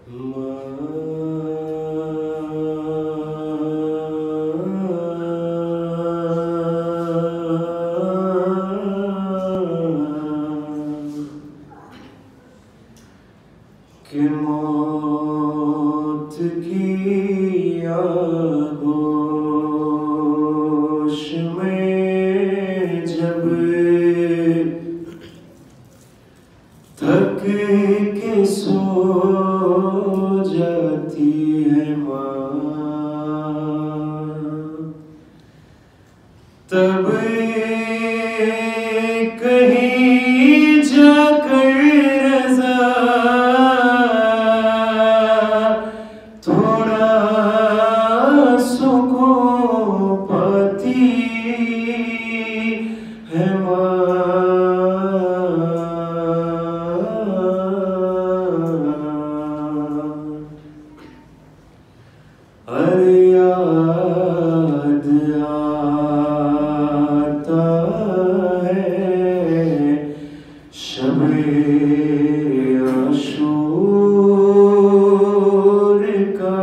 कि मौत की आगोश में जब थक के सो जाती है माँ, तब कहीं जाकर रज़ा थोड़ा सुकून पाती है माँ। अरे याद आता है शब-ए आशूर का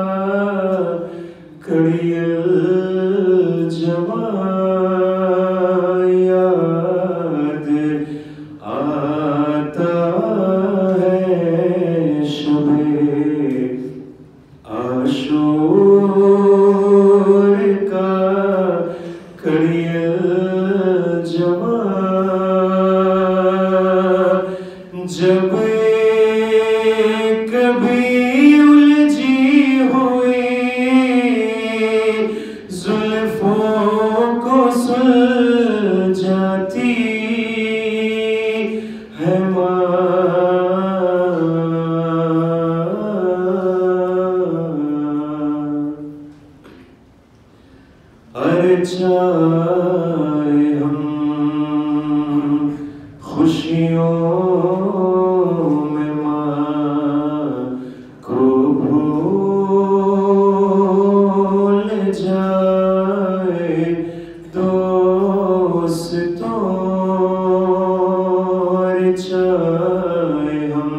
कड़ियल जवां, याद आता है शब-ए आशूर का कड़ियल जवां, जब कभी उलझी हुई जुल्फों को सुलझाती है माँ। अरे चाहे हम खुशियों में माँ को भूल जाए दोस्तों, अरे चाहे हम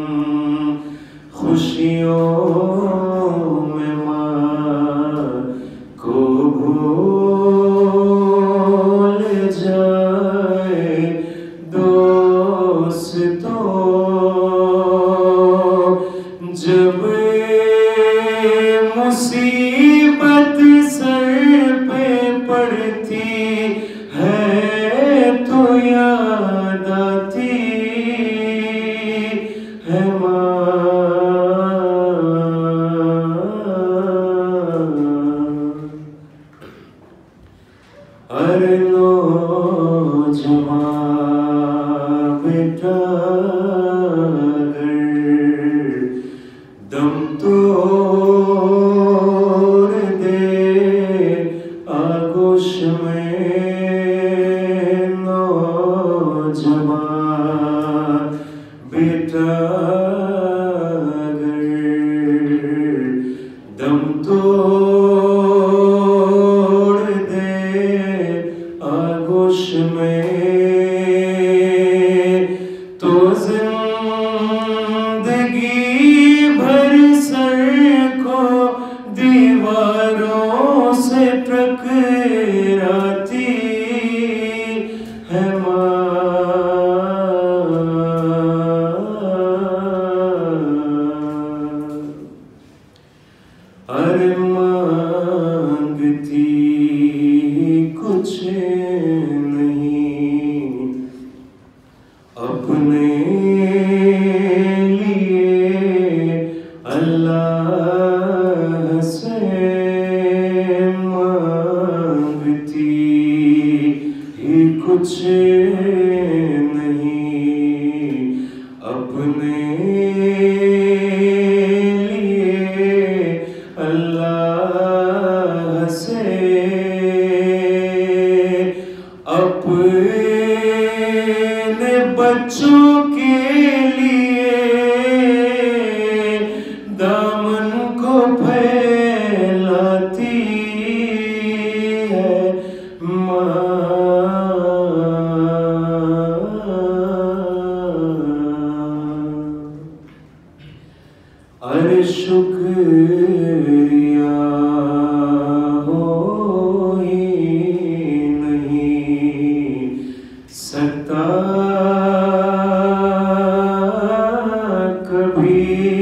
खुशियों में माँ को भूल जाए दोस्तों, जब मुसीबत सर पे पड़ती है तो याद आती है माँ। अरे नौजवान बेटा अगर दम तोड़ दे आगोश में, नौजवान बेटा अगर दम तोड़ दे आगोश में, तो जिंदगी भर सर को दीवारों से टकराती है माँ। अरे मांगती कुछ नहीं अपने लिए अल्लाह से, मांगती ही कुछ नहीं अपने लिए अल्लाह शुक्रिया हो ही नहीं सकता कभी।